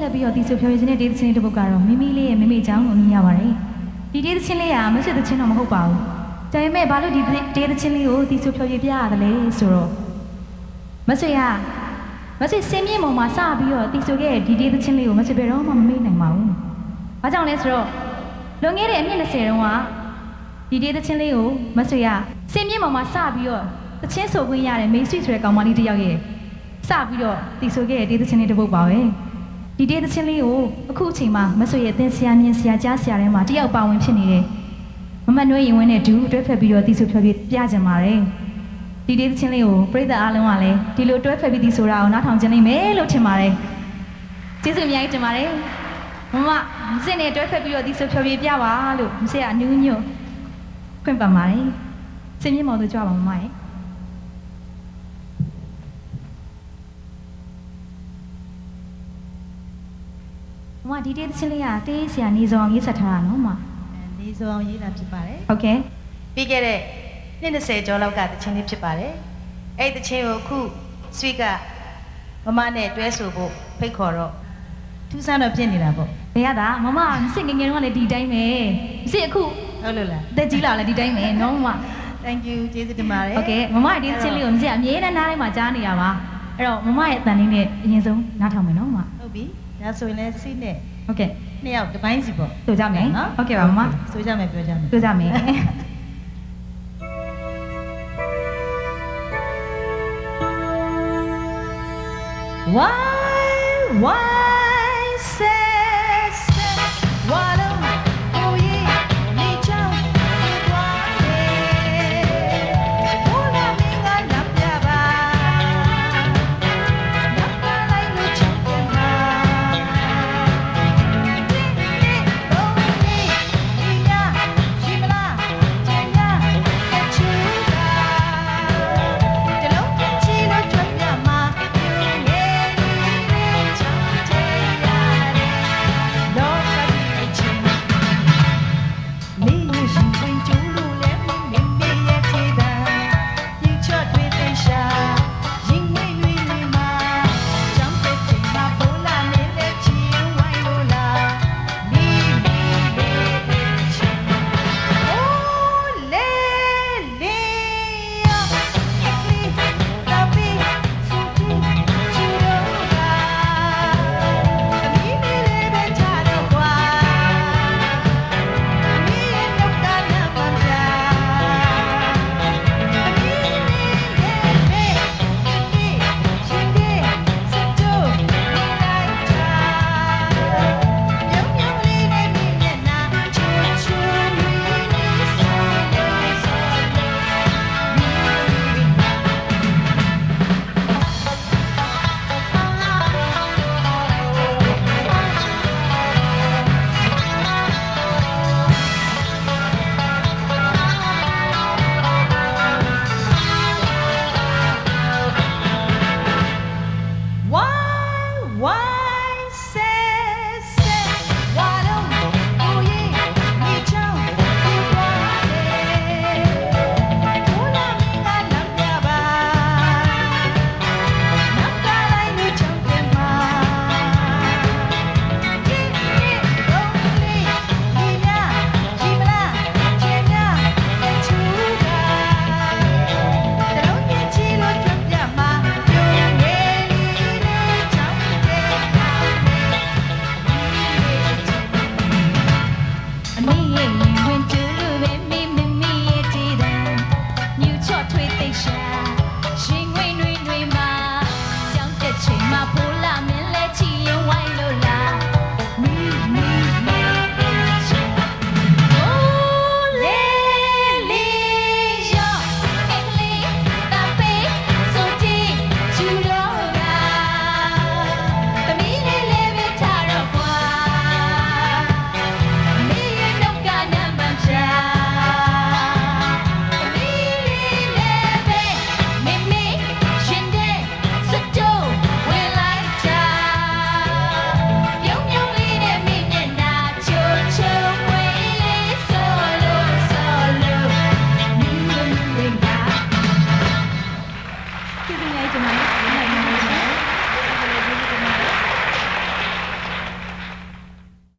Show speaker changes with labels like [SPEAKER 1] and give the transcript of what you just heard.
[SPEAKER 1] က်ပြီးတော့ဒီဆိုဖြောပြခြင်းနဲ့ဒေသချင်းလေးတစ်ပုဒ်ကတော့မိမိလေးရဲ့မိမိအကြောင်းကိုမြင်ရပါတယ်ဒီဒေသချင်းလေးကမဆွေသချင်းတော့မဟုတ်ပါဘူးဒါပေမဲ့ဘာလို့ဒီဒေသချင်းလေးကိုဒီဆိုဖြောပြပြရတယ်လဲဆိုတော့မဆွေစင်းမြင့်ပေါ်မှာစပြီးတော့ဒီဆိုခဲ့ဒီဒေသချင်းလေးကိုမဆွေဘယ်တော့မှမမေ့နိုင်ပါဘူးဘာကြောင့်လဲဆိုတော့လွန်ခဲ့တဲ့အနှစ်20တုန်းကဒီဒေသချင်းလေးကိုမဆွေကစင်းမြင့်ပေါ်မှာစပြီးတော့သချင်းဆိုခွင့်ရတဲ့မေဆွေဆိုတဲ့ကောင်မလေးတစ်ယောက်ရဲ့စပြီးတော့တီဆိုခဲ့တဲ့ဒေသချင်းလေးတစ်ပုဒ်ပါပဲဒီဒေသချင်းလေးကိုအခုအချိန်မှာမဆွေရဲ့အသင်းဆရာမြင့်ဆရာကြားဆရာတွေမှာတယောက်ပါဝင်ဖြစ်နေတယ်မမနွေးရင်ဝင်းနဲ့ဒူတွဲဖက်ပြီးတော့တီဆိုဖြောပြပြကြပါတယ်ဒီဒေသချင်းလေးကိုပြည်သက်အားလုံးကလည်းဒီလိုတွဲဖက်ပြီးတီဆိုတာကိုနားထောင်ကြနိုင်မယ်လို့ထင်ပါတယ်ကျေးဇူးအများကြီးတင်ပါတယ်မမစင်နဲ့တွဲဖက်ပြီးတော့တီဆိုဖြောပြပြပါလို့မဆွေကအနူးညွတ်ခွင့်ပန်ပါတယ်စင်မြင့်မော်တို့ကြွပါမမရဲ့မဒီဒေသချင်းလေးကတေးဆရာနေစောအောင်ရေးဆက်ထားတာနော်မ
[SPEAKER 2] နေစောအောင်ရေးတာဖြစ်ပါတယ်
[SPEAKER 1] ဟုတ်ကဲ့
[SPEAKER 2] ပြီးခဲ့တဲ့နှစ်20ကျော်လောက်ကတချင်းလေးဖြစ်ပါတယ်အဲ့ဒီတချင်းကိုအခုဆွေကမမနဲ့တွဲဆိုဖို့ဖိတ်ခေါ်တော့ထူးဆန်းတော့ဖြစ်နေတာပေါ့
[SPEAKER 1] ဘယ်ရတာမမစစ်ငငယ်တော့လည်းဒီတိုင်းပဲစစ်အခု
[SPEAKER 2] ဟုတ်လို့လား
[SPEAKER 1] တက်ကြီးလာလည်းဒီတိုင်းပဲနော်မ
[SPEAKER 2] Thank you ကျေးဇူးတင်ပါတယ်
[SPEAKER 1] ဟုတ်ကဲ့မမဒီတချင်းလေးကိုစစ်အမြဲတမ်းနားထဲမှာကြားနေရပါအဲ့တော့မမရဲ့အတန်လေးနဲ့အရင်ဆုံးနားထောင်မယ်နော်မ
[SPEAKER 2] ဟုတ်ပြီဒါဆိုရင်လည်းစိနဲ့
[SPEAKER 1] ဟုတ်ကဲ့
[SPEAKER 2] နှစ်ယောက်တစ်ပိုင်းစီပေါ့
[SPEAKER 1] ဆိုကြမယ်နော်ဟုတ်ကဲ့ပါမမ
[SPEAKER 2] ဆိုကြမယ်ပြောကြမယ်
[SPEAKER 1] ဆိုကြမယ်Why say